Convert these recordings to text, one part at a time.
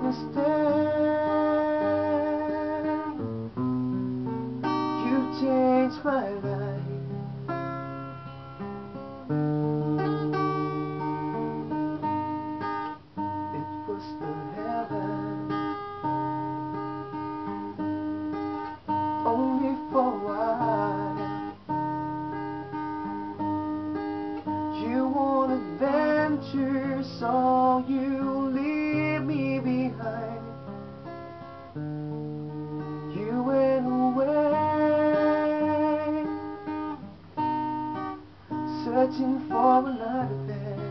understand. You changed my life. It was the heaven, only for a while. You want adventure, so you leave me behind. You went away, searching for another bed.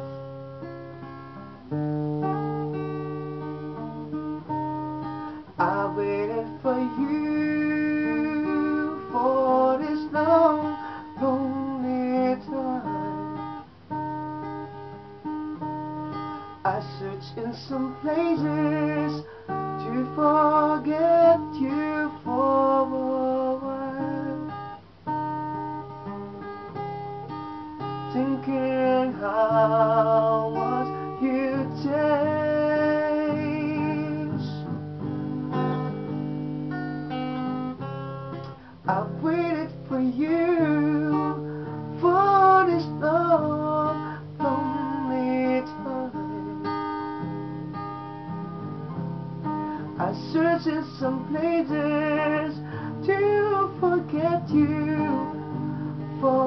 I waited for you for this long, lonely time. I searched in some places to forget you for a while, thinking how was you changed. I waited for you for this long, lonely time. I searched in some places to forget you for a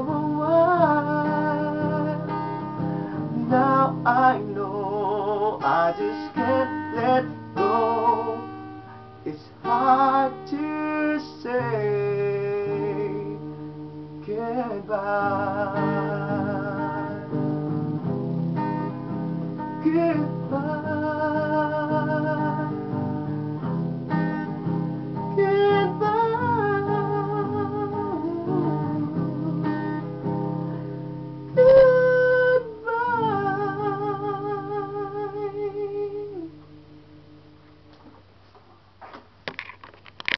while. Now I know I just can't let go. It's hard to say goodbye.